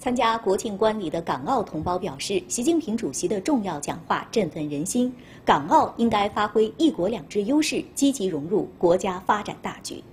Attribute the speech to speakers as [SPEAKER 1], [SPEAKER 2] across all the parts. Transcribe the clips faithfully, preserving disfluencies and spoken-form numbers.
[SPEAKER 1] 参加国庆观礼的港澳同胞表示，习近平主席的重要讲话振奋人心，港澳应该发挥一国两制优势，积极融入国家发展大局。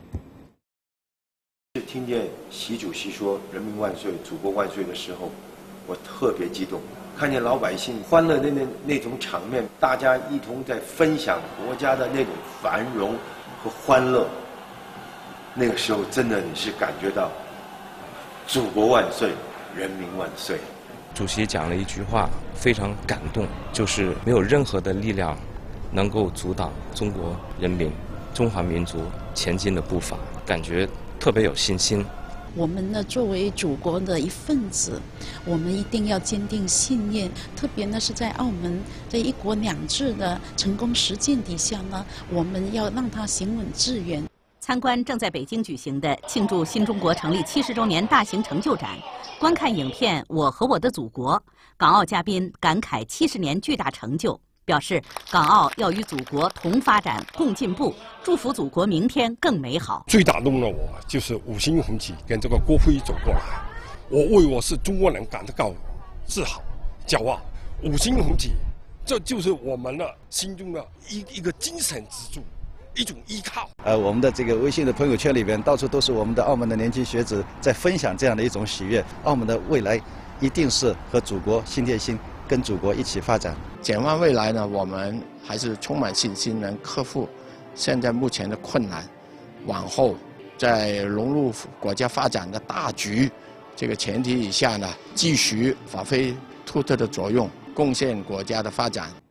[SPEAKER 2] 听见习主席说“人民万岁，祖国万岁”的时候，我特别激动。看见老百姓欢乐的那那种场面，大家一同在分享国家的那种繁荣和欢乐，那个时候真的你是感觉到祖国万岁，人民万岁。
[SPEAKER 3] 主席讲了一句话，非常感动，就是没有任何的力量能够阻挡中国人民、中华民族前进的步伐，感觉特别有信心。
[SPEAKER 4] 我们呢，作为祖国的一份子，我们一定要坚定信念。特别呢是在澳门这一国两制的成功实践底下呢，我们要让它行稳致远。
[SPEAKER 5] 参观正在北京举行的庆祝新中国成立七十周年大型成就展，观看影片《我和我的祖国》，港澳嘉宾感慨七十年巨大成就，表示港澳要与祖国同发展、共进步，祝福祖国明天更美好。
[SPEAKER 6] 最打动了我就是五星红旗跟这个国徽走过来，我为我是中国人感到自豪、骄傲。五星红旗，这就是我们的心中的一一个精神支柱。一种依靠。
[SPEAKER 7] 呃，我们的这个微信的朋友圈里边，到处都是我们的澳门的年轻学子在分享这样的一种喜悦。澳门的未来一定是和祖国心贴心，跟祖国一起发展。
[SPEAKER 8] 展望未来呢，我们还是充满信心，能克服现在目前的困难，往后在融入国家发展的大局这个前提以下呢，继续发挥突出的作用，贡献国家的发展。